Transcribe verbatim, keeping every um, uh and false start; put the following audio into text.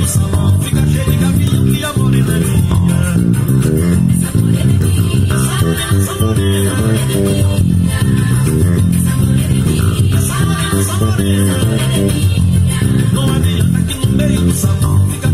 do salão fica cheio de gavião que a morenaria. Essa morena, essa morena, essa morena, essa morena. Não adianta que no meio do salão fica